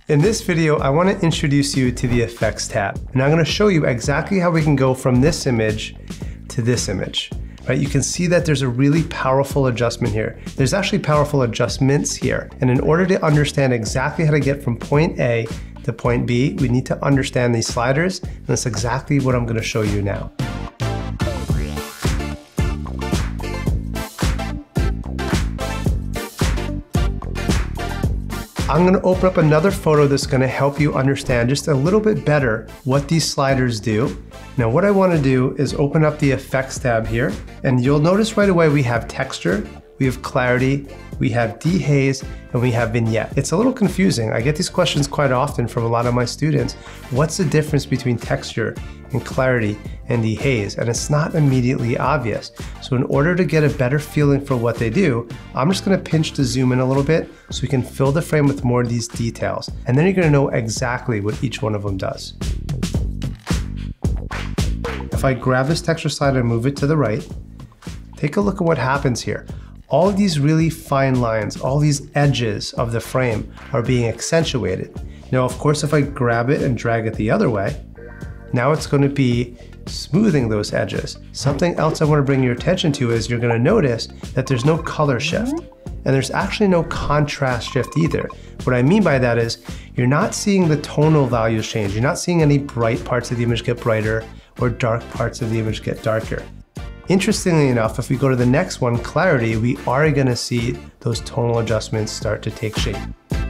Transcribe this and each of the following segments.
In this video, I want to introduce you to the Effects tab, and I'm going to show you exactly how we can go from this image to this image. Right? You can see that there's a really powerful adjustment here. There's actually powerful adjustments here, and in order to understand exactly how to get from point A to point B, we need to understand these sliders, and that's exactly what I'm going to show you now. I'm going to open up another photo that's going to help you understand just a little bit better what these sliders do. Now what I want to do is open up the Effects tab here, and you'll notice right away we have texture, we have clarity, we have dehaze, and we have vignette. It's a little confusing. I get these questions quite often from a lot of my students. What's the difference between texture and clarity and dehaze? And it's not immediately obvious. So in order to get a better feeling for what they do, I'm just gonna pinch to zoom in a little bit so we can fill the frame with more of these details. And then you're gonna know exactly what each one of them does. If I grab this texture slider and move it to the right, take a look at what happens here. All of these really fine lines, all these edges of the frame are being accentuated. Now, of course, if I grab it and drag it the other way, now it's going to be smoothing those edges. Something else I want to bring your attention to is you're going to notice that there's no color shift, and there's actually no contrast shift either. What I mean by that is you're not seeing the tonal values change. You're not seeing any bright parts of the image get brighter or dark parts of the image get darker. Interestingly enough, if we go to the next one, clarity, we are going to see those tonal adjustments start to take shape.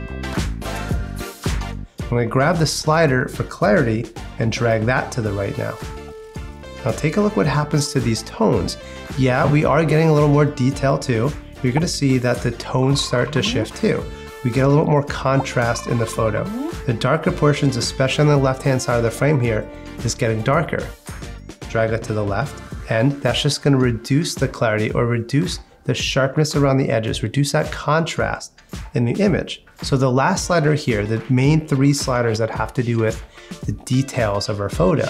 I'm going to grab the slider for clarity and drag that to the right now. Now take a look what happens to these tones. Yeah, we are getting a little more detail too. You're going to see that the tones start to shift too. We get a little more contrast in the photo. The darker portions, especially on the left-hand side of the frame here, is getting darker. Drag it to the left. And that's just going to reduce the clarity or reduce the sharpness around the edges, reduce that contrast in the image. So the last slider here, the main three sliders that have to do with the details of our photo.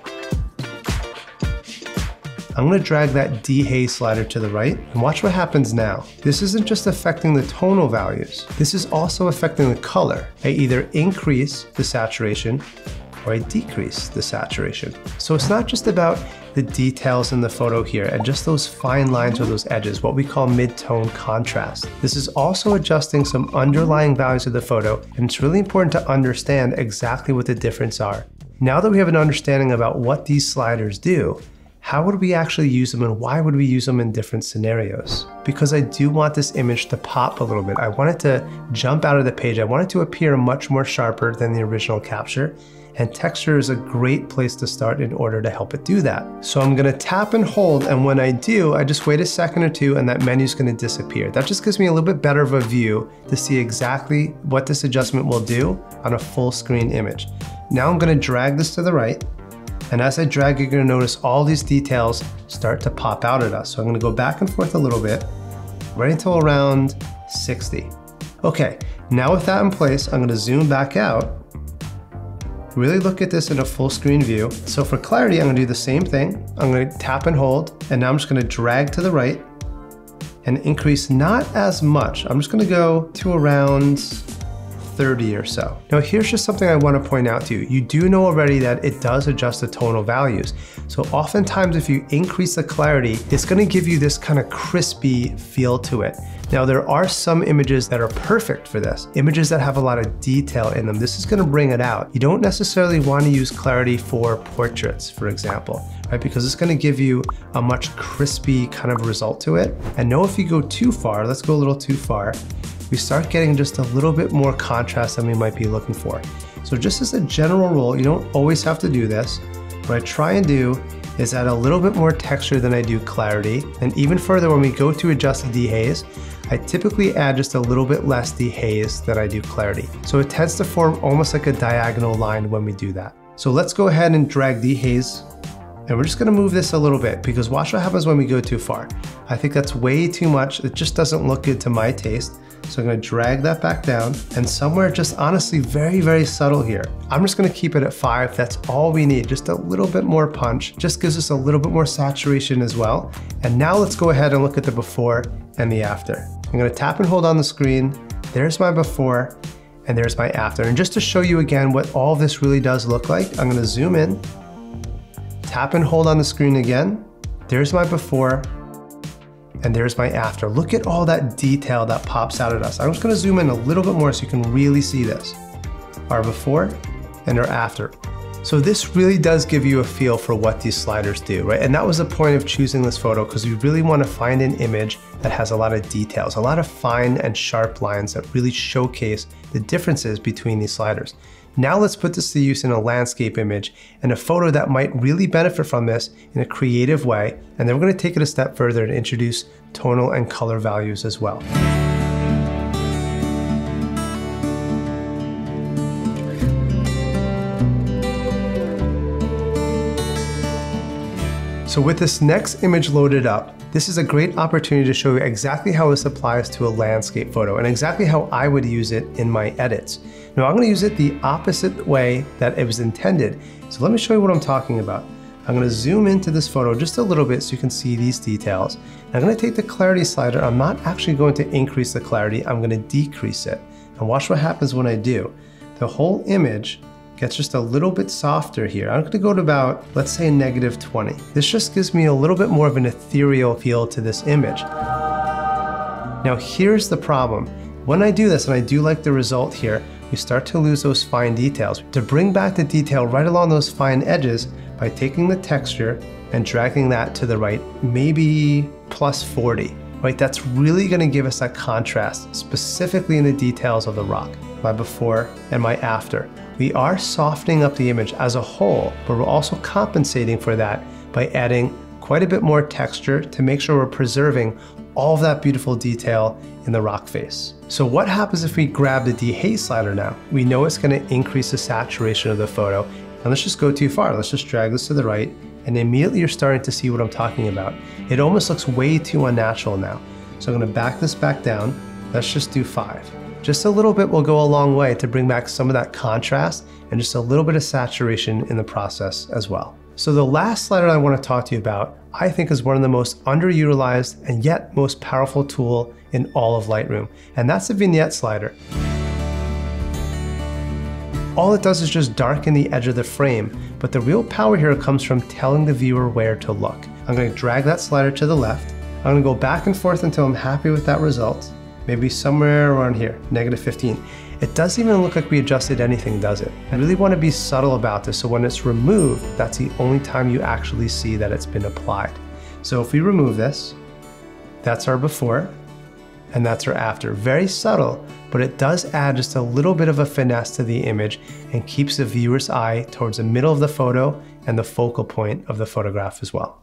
I'm going to drag that dehaze slider to the right and watch what happens now. This isn't just affecting the tonal values. This is also affecting the color. I either increase the saturation or I decrease the saturation. So it's not just about the details in the photo here and just those fine lines or those edges, what we call mid-tone contrast. This is also adjusting some underlying values of the photo, and it's really important to understand exactly what the difference are. Now that we have an understanding about what these sliders do, how would we actually use them and why would we use them in different scenarios? Because I do want this image to pop a little bit. I want it to jump out of the page. I want it to appear much more sharper than the original capture. And texture is a great place to start in order to help it do that. So I'm gonna tap and hold, and when I do, I just wait a second or two and that menu's gonna disappear. That just gives me a little bit better of a view to see exactly what this adjustment will do on a full screen image. Now I'm gonna drag this to the right, and as I drag, you're gonna notice all these details start to pop out at us. So I'm gonna go back and forth a little bit, right until around 60. Okay, now with that in place, I'm gonna zoom back out. Really look at this in a full screen view. So for clarity, I'm gonna do the same thing. I'm gonna tap and hold, and now I'm just gonna drag to the right and increase not as much. I'm just gonna go to around 30 or so. Now here's just something I wanna point out to you. You do know already that it does adjust the tonal values. So oftentimes if you increase the clarity, it's gonna give you this kind of crispy feel to it. Now there are some images that are perfect for this, images that have a lot of detail in them. This is gonna bring it out. You don't necessarily wanna use clarity for portraits, for example, right? Because it's gonna give you a much crispy kind of result to it. And know if you go too far, let's go a little too far, we start getting just a little bit more contrast than we might be looking for. So just as a general rule, you don't always have to do this. What I try and do is add a little bit more texture than I do clarity. And even further, when we go to adjust the dehaze, I typically add just a little bit less dehaze than I do clarity. So it tends to form almost like a diagonal line when we do that. So let's go ahead and drag dehaze, and we're just gonna move this a little bit because watch what happens when we go too far. I think that's way too much. It just doesn't look good to my taste. So I'm gonna drag that back down, and somewhere just honestly very, very subtle here. I'm just gonna keep it at 5. That's all we need, just a little bit more punch. Just gives us a little bit more saturation as well. And now let's go ahead and look at the before and the after. I'm gonna tap and hold on the screen. There's my before. and there's my after. And just to show you again what all this really does look like, I'm gonna zoom in, tap and hold on the screen again. There's my before, and there's my after. Look at all that detail that pops out at us. I'm just gonna zoom in a little bit more so you can really see this. Our before and our after. So this really does give you a feel for what these sliders do, right? And that was the point of choosing this photo, because we really want to find an image that has a lot of details, a lot of fine and sharp lines that really showcase the differences between these sliders. Now let's put this to use in a landscape image and a photo that might really benefit from this in a creative way. And then we're going to take it a step further and introduce tonal and color values as well. So with this next image loaded up, this is a great opportunity to show you exactly how this applies to a landscape photo and exactly how I would use it in my edits. Now I'm going to use it the opposite way that it was intended. So let me show you what I'm talking about. I'm going to zoom into this photo just a little bit so you can see these details. And I'm going to take the clarity slider. I'm not actually going to increase the clarity. I'm going to decrease it. And watch what happens when I do. The whole image gets just a little bit softer here. I'm going to go to about, let's say, -20. This just gives me a little bit more of an ethereal feel to this image. Now here's the problem. When I do this, and I do like the result here, we start to lose those fine details. To bring back the detail right along those fine edges by taking the texture and dragging that to the right, maybe +40, right? That's really going to give us that contrast, specifically in the details of the rock, my before and my after. We are softening up the image as a whole, but we're also compensating for that by adding quite a bit more texture to make sure we're preserving all of that beautiful detail in the rock face. So what happens if we grab the dehaze slider now? We know it's going to increase the saturation of the photo. And let's just go too far. Let's just drag this to the right, and immediately you're starting to see what I'm talking about. It almost looks way too unnatural now. So I'm going to back this back down. Let's just do 5. Just a little bit will go a long way to bring back some of that contrast and just a little bit of saturation in the process as well. So the last slider I want to talk to you about, I think, is one of the most underutilized and yet most powerful tool in all of Lightroom, and that's the vignette slider. All it does is just darken the edge of the frame, but the real power here comes from telling the viewer where to look. I'm going to drag that slider to the left. I'm going to go back and forth until I'm happy with that result. Maybe somewhere around here, -15. It doesn't even look like we adjusted anything, does it? I really want to be subtle about this, so when it's removed, that's the only time you actually see that it's been applied. So if we remove this, that's our before, and that's our after. Very subtle, but it does add just a little bit of a finesse to the image and keeps the viewer's eye towards the middle of the photo and the focal point of the photograph as well.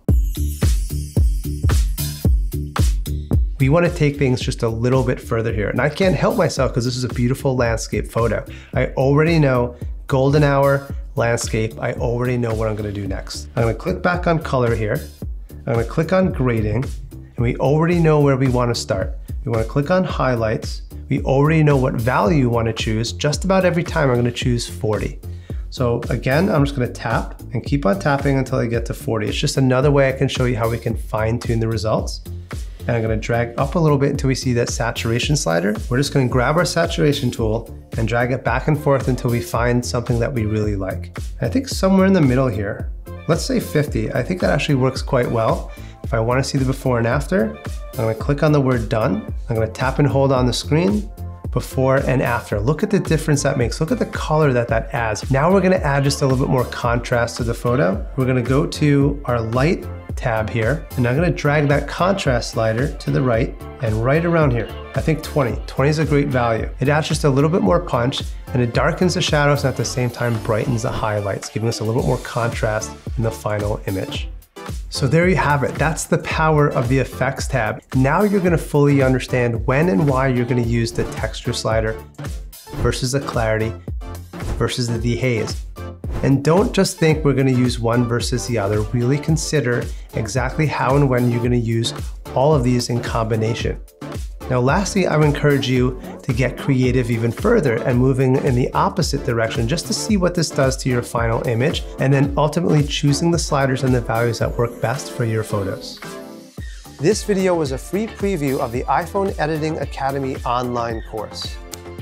We want to take things just a little bit further here. And I can't help myself because this is a beautiful landscape photo. I already know golden hour, landscape. I already know what I'm going to do next. I'm going to click back on color here. I'm going to click on grading, and we already know where we want to start. We want to click on highlights. We already know what value you want to choose. Just about every time I'm going to choose 40. So again, I'm just going to tap and keep on tapping until I get to 40. It's just another way I can show you how we can fine tune the results. And I'm going to drag up a little bit until we see that saturation slider. We're just going to grab our saturation tool and drag it back and forth until we find something that we really like. I think somewhere in the middle here, let's say 50. I think that actually works quite well. If I want to see the before and after, I'm going to click on the word done. I'm going to tap and hold on the screen, before and after. Look at the difference that makes. Look at the color that adds. Now we're going to add just a little bit more contrast to the photo. We're going to go to our light tab here, and I'm going to drag that contrast slider to the right and right around here. I think 20. 20 is a great value. It adds just a little bit more punch, and it darkens the shadows and at the same time brightens the highlights, giving us a little bit more contrast in the final image. So there you have it. That's the power of the effects tab. Now you're going to fully understand when and why you're going to use the texture slider versus the clarity versus the dehaze. And don't just think we're going to use one versus the other. Really consider exactly how and when you're going to use all of these in combination. Now lastly, I would encourage you to get creative even further and moving in the opposite direction just to see what this does to your final image, and then ultimately choosing the sliders and the values that work best for your photos. This video was a free preview of the iPhone Editing Academy online course.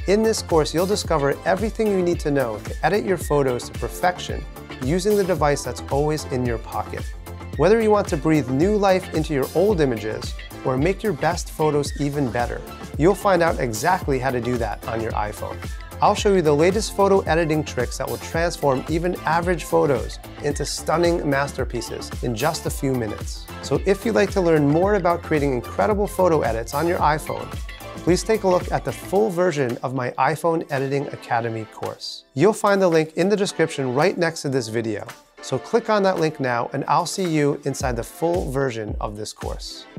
In this course, you'll discover everything you need to know to edit your photos to perfection using the device that's always in your pocket. Whether you want to breathe new life into your old images or make your best photos even better, you'll find out exactly how to do that on your iPhone. I'll show you the latest photo editing tricks that will transform even average photos into stunning masterpieces in just a few minutes. So if you'd like to learn more about creating incredible photo edits on your iPhone, please take a look at the full version of my iPhone Editing Academy course. You'll find the link in the description right next to this video. So click on that link now and I'll see you inside the full version of this course.